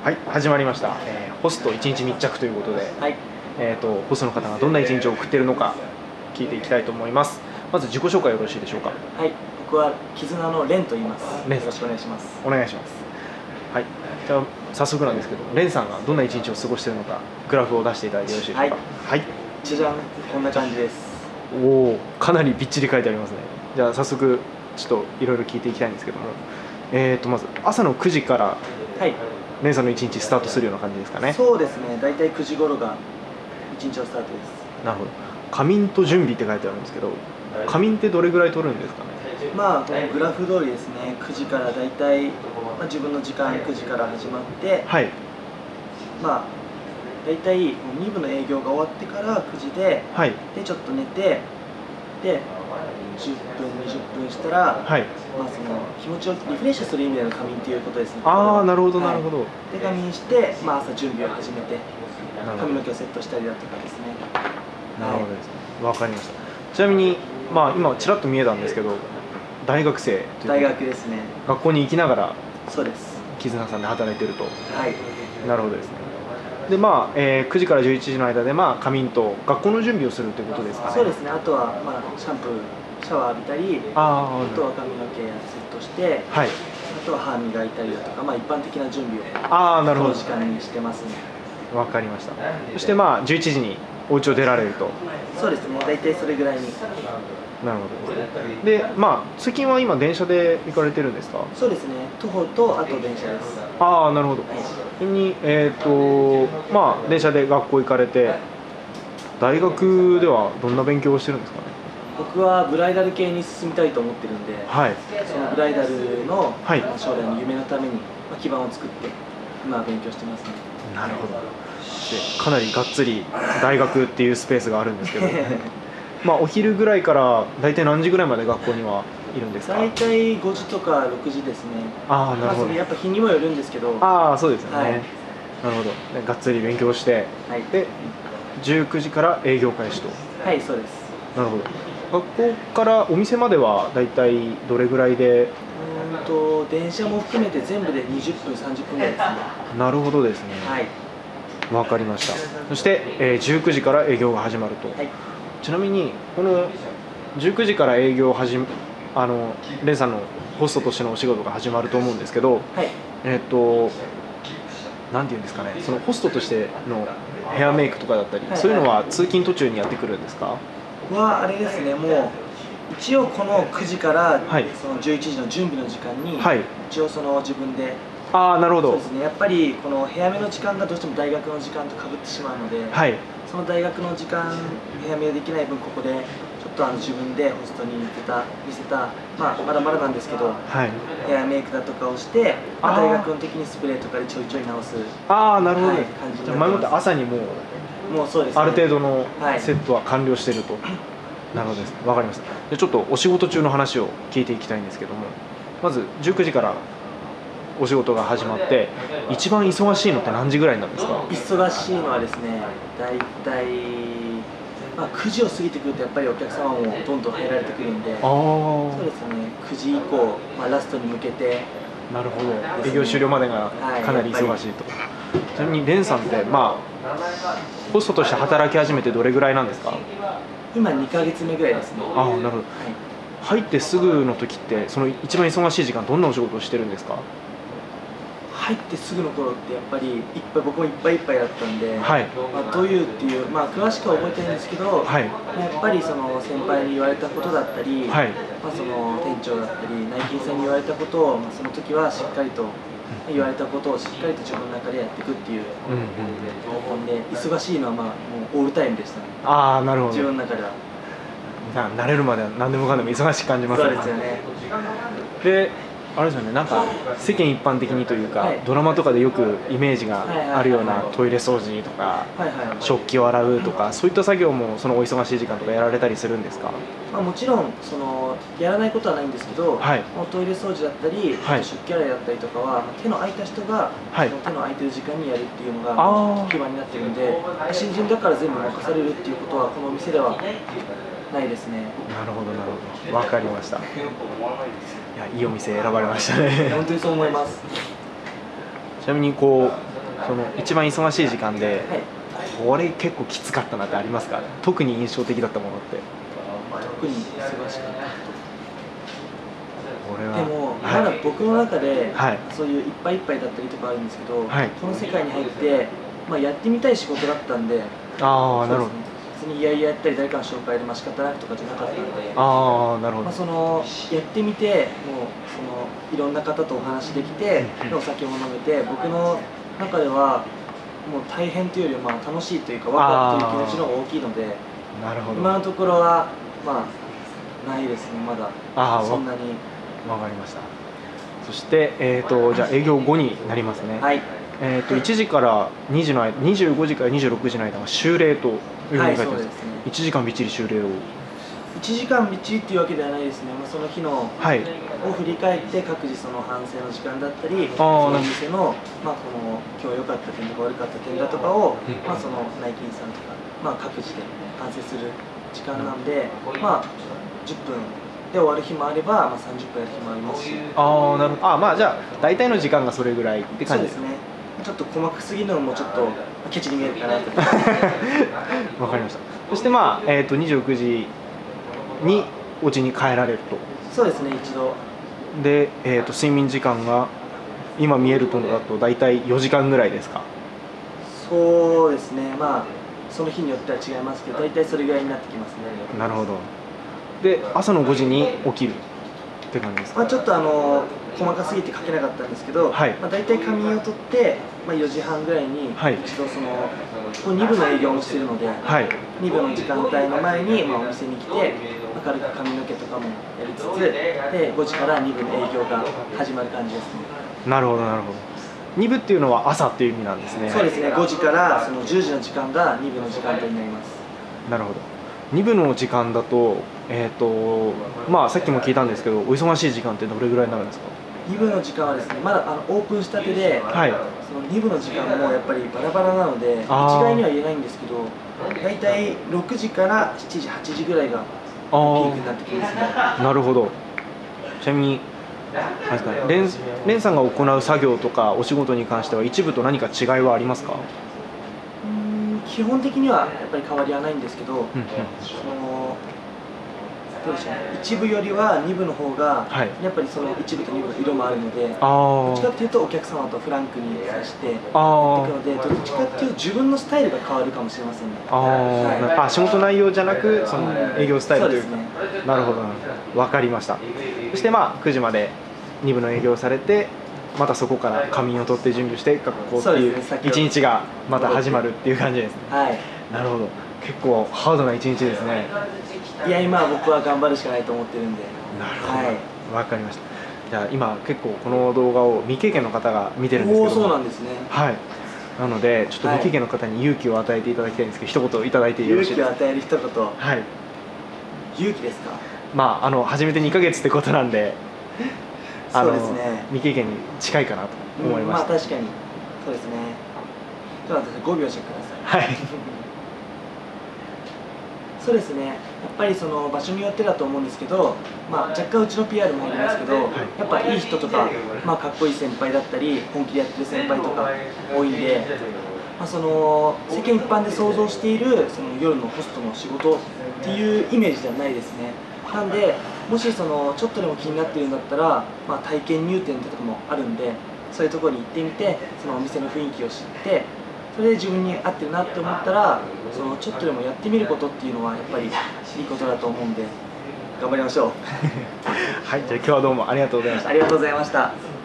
はい、始まりました。ホスト1日密着ということで、 はい。 ホストの方がどんな1日を送っているのか聞いていきたいと思います。まず自己紹介よろしいでしょうか。 はい。僕は絆のレンと言います。 レンよろしくお願いします。 お願いします。はい。じゃあ早速なんですけど、レンさんがどんな1日を過ごしているのかグラフを出していただいてよろしいでしょうか。はい。 じゃん、こんな感じです。 おお、かなりびっちり書いてありますね。じゃあ早速ちょっといろいろ聞いていきたいんですけども、まず朝の9時からはい。 レンさんの1日スタートするような感じですかね。 そうですね。だいたい9時頃が1日のスタートです。 なるほど。仮眠と準備って書いてあるんですけど、仮眠ってどれぐらい取るんですかね。 まあ、このグラフ通りですね。9時からだいたい、自分の時間9時から始まって、 はい。 まあ、だいたい2部の営業が終わってから9時で、 はい。 で、ちょっと寝て、で、10分、20分したら、 はい。 まあ、その気持ちをリフレッシュする意味での仮眠っていうことですね。 ああ、なるほど、 はいなるほど。 で、仮眠して、まあ、朝準備を始めて、 なるほど髪の毛をセットしたりだとかですね。 なるほどですね。わかりました。ちなみに、まあ、今ちらっと見えたんですけど、大学生という大学ですね。 学校に行きながらそうです。 絆さんで働いていると。 はい。 なるほどですね。で、まあ、9時から11時の間で、まあ、仮眠と学校の準備をするということですかね。 そうですね。あとは、まあ、シャンプー、シャワー浴びたり、 ああとは髪の毛セットして、 あ、はい。 あとは歯磨いたりだとか、まあ、一般的な準備をああ、なるほど。 この時間にしてますね。 わかりました。そして、まあ、11時にお家を出られると。 そうですね。大体それぐらいに。 なるほどですね。で、まあ、通勤は今、電車で行かれてるんですか。 そうですね。徒歩と、あと電車です。 ああ、なるほど。 はい。 ちなみに、まあ、電車で学校行かれて、大学ではどんな勉強をしてるんですかね。 僕はブライダル系に進みたいと思ってるんで、 はい。 そのブライダルのはい将来の夢のために基盤を作って今は勉強してますね。 なるほど。で、かなりがっつり大学っていうスペースがあるんですけど、まあ、お昼ぐらいから大体何時ぐらいまで学校にはいるんですか。 大体5時とか6時ですね。 ああ、なるほど。 それやっぱ日にもよるんですけど、 ああ、そうですよね。 はい、 なるほど。で、がっつり勉強して、 はい、 で、19時から営業開始と。 はい、そうです。 なるほど。学校からお店まではだいたいどれぐらいで。 電車も含めて全部で20分、30分ぐらいですね。 なるほどですね。 はい。 わかりました。そして、19時から営業が始まると。 はい。 ちなみにこの19時から営業レンさんのホストとしてのお仕事が始まると思うんですけど、 はい。 なんていうんですかね、そのホストとしてのヘアメイクとかだったり、 はい、 そういうのは通勤途中にやってくるんですか。 あれですね、もう一応この9時から、 はい、 その11時の準備の時間に、 はい、 一応その自分で、 ああ、なるほど。 そうですね、やっぱりこの早めの時間がどうしても大学の時間とかぶってしまうので、 はい、 その大学の時間早めできない分、ここでちょっと自分でホストに見せた、まだまだなんですけど、 はい、 ヘアメイクだとかをして、大学の時にスプレーとかでちょいちょい直す。 ああ、なるほど、はい、 感じじゃあ前もって朝にもうそうですね、 ある程度のセットは完了していると。なるほどです。わかりました。で、ちょっとお仕事中の話を聞いていきたいんですけども、まず19時からお仕事が始まって、一番忙しいのって何時ぐらいなんですか。 忙しいのはですね、だいたい9時を過ぎてくるとやっぱりお客様もどんどん入られてくるんで、そうですね、9時以降、ラストに向けて。 なるほど。営業終了までがかなり忙しいと。ちなみにレンさんって、ホストとして働き始めてどれぐらいなんですか。 今2ヶ月目ぐらいですね。 ああ、なるほど。入ってすぐの時って、その一番忙しい時間、どんなお仕事をしてるんですか。 入ってすぐの頃ってやっぱり僕もいっぱいいっぱいだったんで、 はい、 どういうっていう、詳しくは覚えてないんですけど、はい、やっぱりその先輩に言われたことだったり、はい、その店長だったり内勤さんに言われたことを、その時はしっかりと言われたことをしっかりと自分の中でやっていくっていう方法で、忙しいのはもうオールタイムでしたね。ああ、なるほど。自分の中では慣れるまでは何でもかんでも忙しく感じますね。 そうですよね。 で、あれですよね、なんか世間一般的にというか、ドラマとかでよくイメージがあるようなトイレ掃除とか食器を洗うとか、そういった作業もそのお忙しい時間とかやられたりするんですか。 もちろんやらないことはないんですけど、トイレ掃除だったり、食器洗いだったりとかは手の空いた人が手の空いてる時間にやるっていうのが基盤になってるんで、新人だから全部任されるっていうことはこのお店ではないですね。 なるほどなるほど、わかりました。いや、いいお店選ばれましたね。 本当にそう思います。 ちなみにこその一番忙しい時間で、 はい、 これ結構きつかったなってありますか？特に印象的だったものって。 特に忙しかったこれはでも、まだ僕の中で、そういういっぱいいっぱいだったりとかあるんですけど、この世界に入って、やってみたい仕事だったんで、 ああ、なるほど。 別にいやいややったり誰かの紹介で仕方なくとかじゃなかったので、 ああ、なるほど。 そのやってみて、もうそのいろんな方とお話できて、お酒も飲めて、僕の中ではもう大変というより楽しいというかワクワクという気持ちの方が大きいので、 なるほど。 今のところはないですね、まだそんなに。 わかりました。そして、じゃあ営業後になりますね。 はい。 1時から2時の間、25時から26時の間は終礼というふうに書いてます。1時間びっちり終礼を。1 時間びっちりっていうわけではないですね。その日のを振り返って各自その反省の時間だったり、その店のこの今日良かった点とか悪かった点だとかをその内勤さんとか各自で反省する時間なんで、10分。で終わる日もあれば、30分やる日もありますし。 ああ、なるほど。じゃあ大体の時間がそれぐらいって感じですね。 ちょっと細かすぎるのもちょっとケチに見えるかなと。 わかりました。そして29時にお家に帰られると。 そうですね、一度。 で、睡眠時間が今見えるとだと大体4時間ぐらいですか？ そうですね、その日によっては違いますけど、大体それぐらいになってきますね。 なるほど。で、朝の5時に起きるって感じですか？ ちょっと細かすぎて書けなかったんですけど、大体仮眠を取って、4時半ぐらいに一度その2部の営業もしてるので、2部の時間帯の前にお店に来て、軽く髪の毛とかもやりつつ、で5時から2部の営業が始まる感じですね。 なるほど、なるほど。2部っていうのは朝っていう意味なんですね。 そうですね、5時からその10時の時間が2部の時間帯になります。 なるほど。2部の時間だと、さっきも聞いたんですけど、お忙しい時間ってどれぐらいになるんですか ？2部の時間はですね、まだオープンしたてで、その2部の時間もやっぱりバラバラなので、一概には言えないんですけど、大体6時から7時、8時ぐらいがピークになってきますね。 なるほど。ちなみに、レンさんが行う作業とかお仕事に関しては、一部と何か違いはありますか？ 基本的にはやっぱり変わりはないんですけど、どうでしょうね、一部よりは2部の方が、やっぱりその一部と2部の色もあるので、どっちかっていうとお客様とフランクに接してやっていくので、どっちかっていうと自分のスタイルが変わるかもしれませんね。 仕事内容じゃなく、その営業スタイルというか。なるほど、分かりました。そして9時まで2部の営業をされて、またそこから仮眠を取って準備して学校っていう一日がまた始まるっていう感じですね。なるほど。結構ハードな一日ですね。 いや、今は僕は頑張るしかないと思ってるんで。 なるほど、わかりました。じゃあ今結構この動画を未経験の方が見てるんですけど。 そうなんですね。 なのでちょっと未経験の方に勇気を与えていただきたいんですけど、一言いただいてよろしいですか？ 勇気を与える一言。勇気ですか？ 初めて2ヶ月ってことなんで、 そうですね、 未経験に近いかなと思いました。 確かにそうですね。ちょっと待って5秒してください。そうですね、やっぱりその場所によってだと思うんですけど、若干うちの PR もありますけど、やっぱいい人とか、かっこいい先輩だったり本気でやってる先輩とか多いんで、その世間一般で想像しているその夜のホストの仕事っていうイメージではないですね。なんで、もしそのちょっとでも気になってるんだったら、体験入店とかもあるんで、そういうところに行ってみて、そのお店の雰囲気を知って、それで自分に合ってるなって思ったら、そのちょっとでもやってみることっていうのはやっぱりいいことだと思うんで、頑張りましょう。 はい、じゃあ今日はどうもありがとうございました。 ありがとうございました。